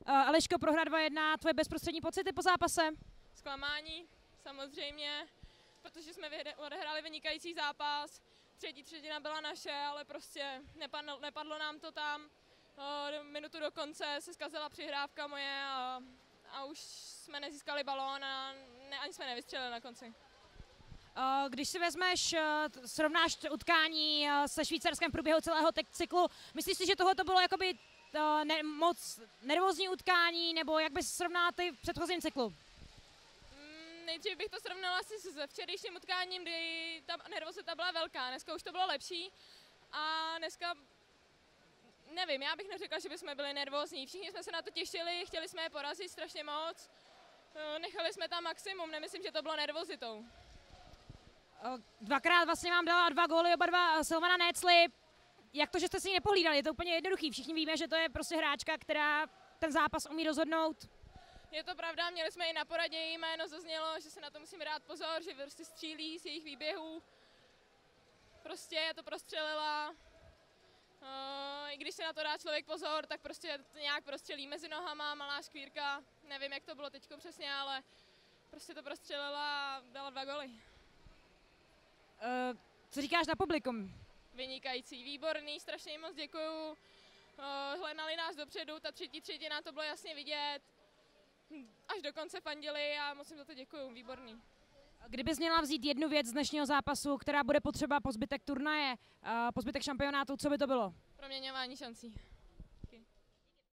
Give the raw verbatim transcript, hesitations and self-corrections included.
Eliško, prohra dva jedna, tvoje bezprostřední pocity po zápase? Zklamání, samozřejmě, protože jsme odehráli vynikající zápas. Třetí třetina byla naše, ale prostě nepadlo, nepadlo nám to tam. Minutu do konce se zkazila přihrávka moje a, a už jsme nezískali balón a ne, ani jsme nevystřelili na konci. Když si vezmeš, srovnáš utkání se Švýcarskem v průběhu celého cyklu, myslíš si, že tohle to bylo jakoby ne, moc nervózní utkání, nebo jak bys srovnala ty v předchozím cyklu? Mm, nejdřív bych to srovnala asi s včerejším utkáním, kdy ta nervozita byla velká. Dneska už to bylo lepší a dneska, nevím, já bych neřekla, že bychom byli nervózní. Všichni jsme se na to těšili, chtěli jsme je porazit strašně moc. Nechali jsme tam maximum, nemyslím, že to bylo nervozitou. Dvakrát vlastně vám dala dva góly, oba dva Silvana Nécli. Jak to, že jste si ji nepohlídali? Je to úplně jednoduchý. Všichni víme, že to je prostě hráčka, která ten zápas umí rozhodnout. Je to pravda, měli jsme ji na poradě, její jméno zaznělo, že se na to musíme dát pozor, že prostě střílí z jejich výběhů. Prostě je to prostřelila. I když se na to dá člověk pozor, tak prostě to nějak prostřelí mezi nohama, malá škvírka. Nevím, jak to bylo teďko přesně, ale prostě to prostřelila a dala dva góly. Uh, co říkáš na publikum? Vynikající, výborný, strašně jim moc děkuju. Uh, hledali nás dopředu, ta třetí třetina, to bylo jasně vidět. Až do konce fandili a moc jim za to děkuju, výborný. Kdybys měla vzít jednu věc z dnešního zápasu, která bude potřeba po zbytek turnaje, uh, po zbytek šampionátu, co by to bylo? Proměňování šancí.